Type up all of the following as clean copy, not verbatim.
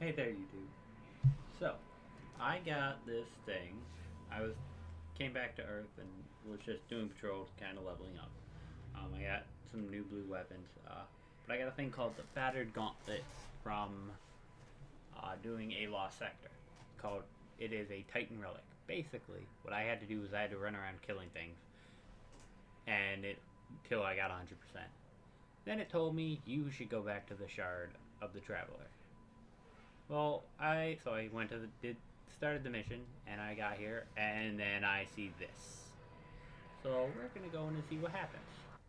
Hey there, YouTube. So, I got this thing. I was came back to Earth and was just doing patrols, kind of leveling up. I got some new blue weapons, but I got a thing called the Battered Gauntlet from doing a lost sector. Called it is a Titan relic. Basically, what I had to do was I had to run around killing things, and it till I got 100%. Then it told me you should go back to the Shard of the Traveler. Well, I went to the did started the mission and I got here and then I see this. So we're gonna go in and see what happens.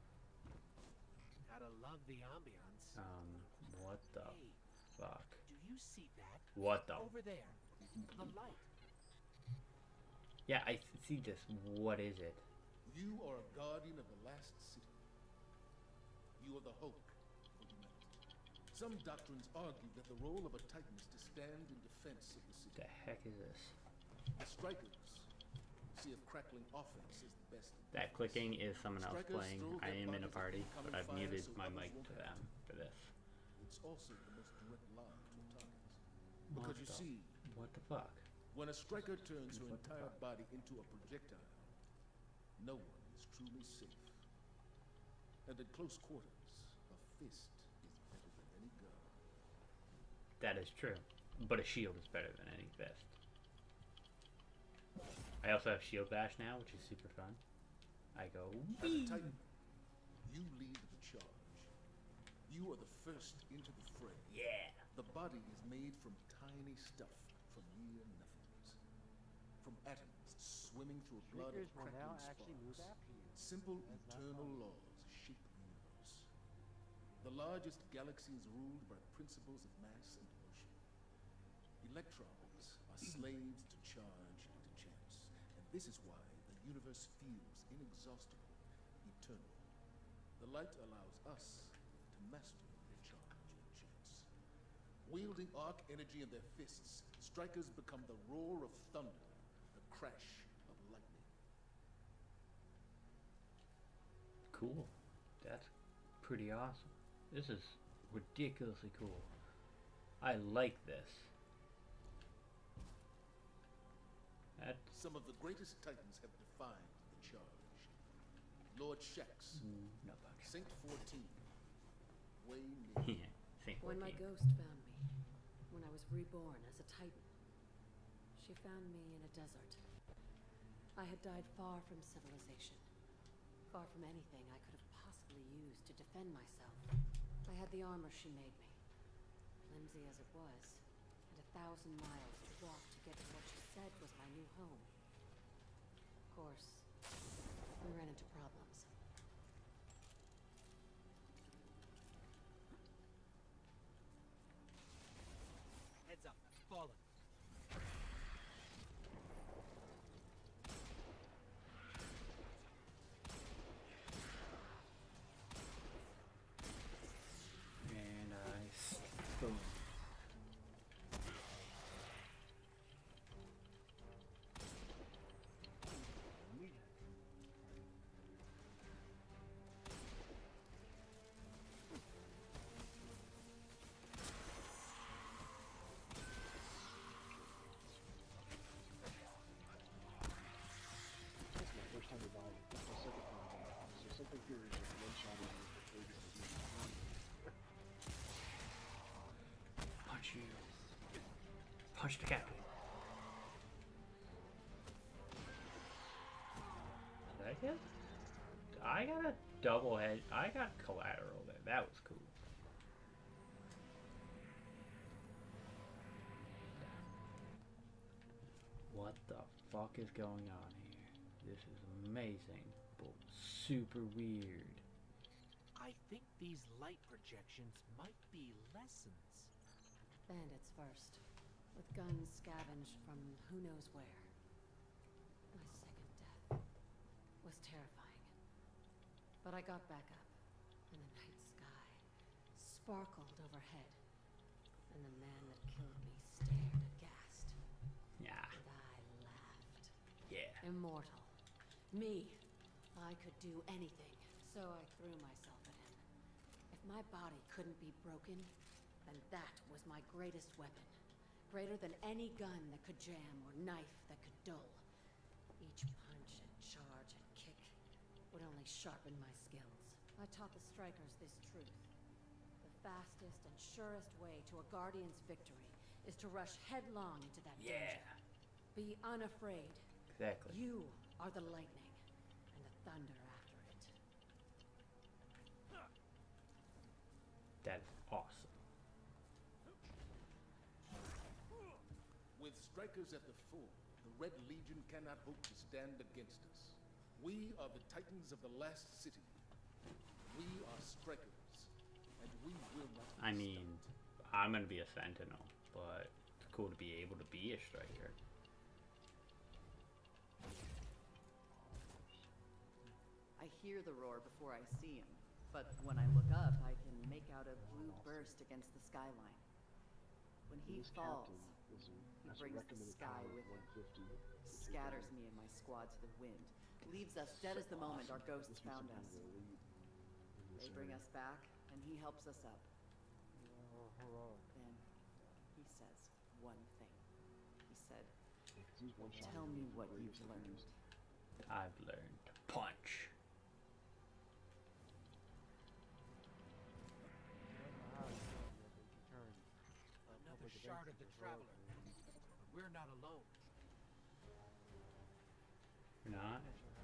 Gotta love the ambiance. What the Hey, fuck? do you see that? What the? Over there. The light. Yeah, I see this. What is it? You are a guardian of the last city. You are the hope for humanity. Some doctrines argue that the role of a Titan is to stand in defense of the city. The heck is this? The strikers see if crackling offense is the best. That clicking is someone else Strikers playing. throw I their am in a bodies party, at incoming but I've fire muted so my others mic won't to have them for this. It's also the most direct line to a target. What Because you the- see, What the fuck? when a striker turns her What the entire fuck? body into a projectile, no one is truly safe. And at close quarters, a fist is better than any gun. That is true, but a shield is better than any fist. I also have shield bash now, which is super fun. I go. As a Titan, you lead the charge. You are the first into the fray. Yeah. The body is made from tiny stuff, from mere nothings. From atoms swimming through a blood of Shriekers will now crackling actually move sparks. after you. Simple That's not eternal fun. laws shape the universe. The largest galaxy is ruled by principles of mass and motion. Electrons are slaves to charge and to chance. And this is why the universe feels inexhaustible, eternal. The light allows us to master their charge and chance. Wielding arc energy in their fists, strikers become the roar of thunder, the crash of lightning. Cool. That's pretty awesome. This is ridiculously cool. I like this. That. Some of the greatest titans have defined the charge. Lord Shax, No bug. Saint 14, Wei Ming. Yeah. Saint When my 14. ghost found me, when I was reborn as a Titan, she found me in a desert. I had died far from civilization, far from anything I could have possibly used to defend myself. I had the armor she made me, flimsy as it was, and 1,000 miles to walk to get to what she said was my new home. Of course, we ran into problems. Heads up. Fallen. And I. Boom. That's my first time reviving. That's my second time reviving. So something here is just one-shotted me before you get to Punch you. Punch the cat. Did I get? I got a double head. I got collateral there. That was cool. What the fuck is going on here? This is amazing, but super weird. I think these light projections might be lessons. Bandits first, with guns scavenged from who knows where. My second death was terrifying. But I got back up, and the night sky sparkled overhead, and the man that killed me stared aghast. Yeah. And I laughed. Yeah. Immortal. Me. I could do anything, so I threw myself at him. If my body couldn't be broken, then that was my greatest weapon. greater than any gun that could jam or knife that could dull. Each punch and charge and kick would only sharpen my skills. I taught the strikers this truth. The fastest and surest way to a Guardian's victory is to rush headlong into that danger. Be unafraid. Exactly. You are the lightning, and the thunder after it. That is awesome. With strikers at the fore, the Red Legion cannot hope to stand against us. We are the Titans of the Last City. We are strikers, and we will not be I mean, stopped. I'm gonna be a sentinel, but it's cool to be able to be a striker. I hear the roar before I see him, but when I look up, I can make out a blue burst against the skyline. When he This falls, captain is he has a brings the recommended sky power of with him, 150. scatters me and my squad to the wind, leaves us dead as the moment our ghosts This was found kind us. of a lead in They this bring area. us back, and he helps us up. Then he says one thing. He said, He's one-shotting "Tell me with what very you've learned." confused. I've learned to punch. Another shard of the Traveler. We're not alone. You're not?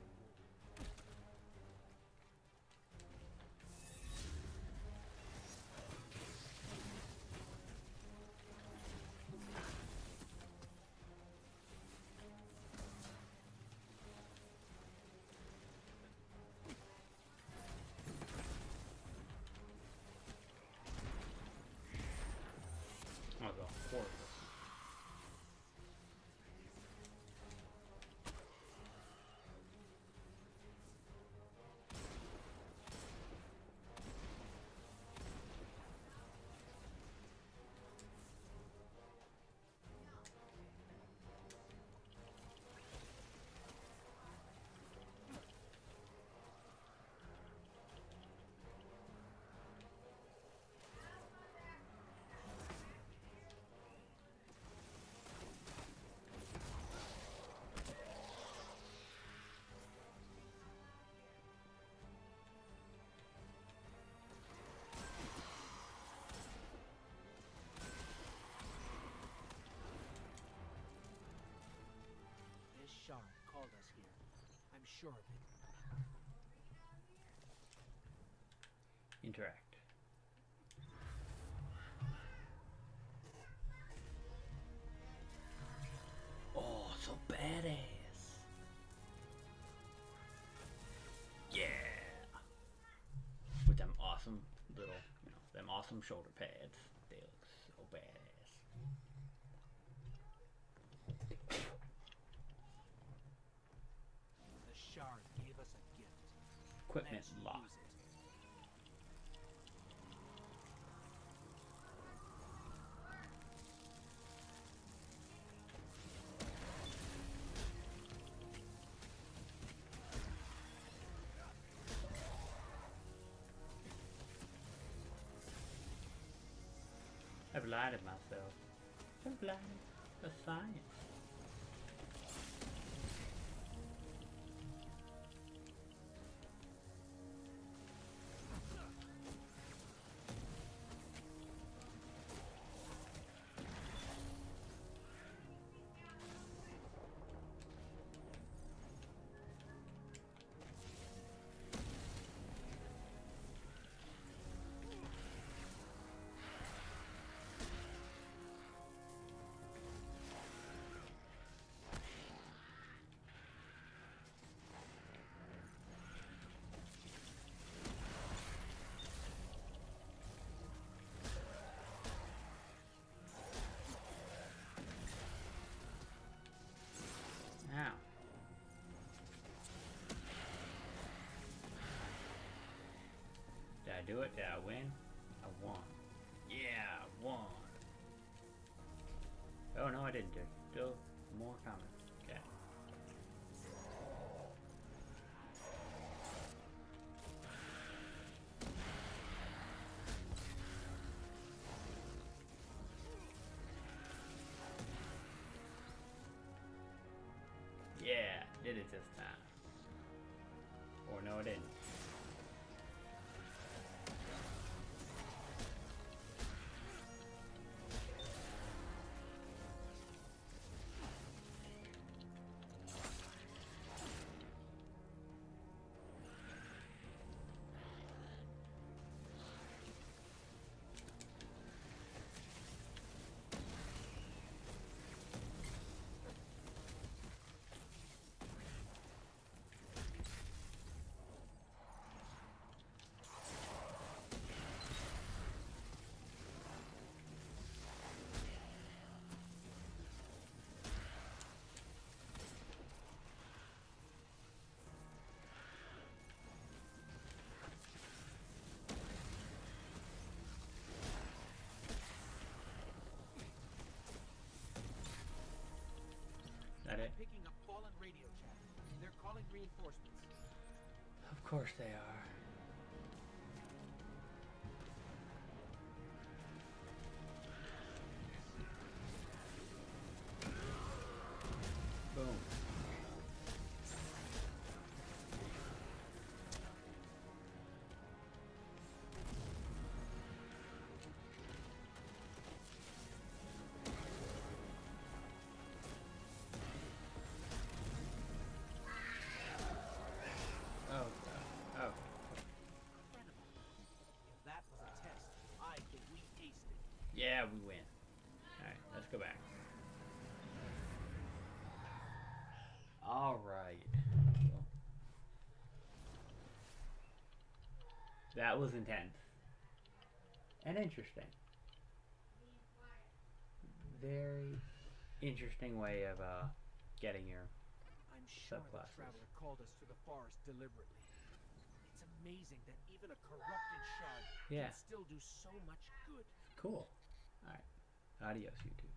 Oh, the horrible. This shard called us here. I'm sure of it. Interact. Oh, so badass. Yeah. With them awesome little, them awesome shoulder pads. They look so badass. The shard gave us a gift. Equipment Let's lock. use it. I've lied to myself. I've lied to science. Now. Did I do it? Did I win? I won. Yeah, I won. Oh no, I didn't. There's still more coming. Okay. did it this time. Or no, it didn't. That it? Picking up fallen radio chatter. They're calling reinforcements. Of course they are. Boom. Oh, oh. Incredible. If that was a test, I think we aced it. Yeah, we win. Alright, let's go back. Alright. That was intense. And interesting. Very interesting way of getting your I'm sure the subclasses. Traveler called us to the forest deliberately. It's amazing that even a corrupted shard Yeah. can still do so much good. Cool. Alright. Adios, YouTube.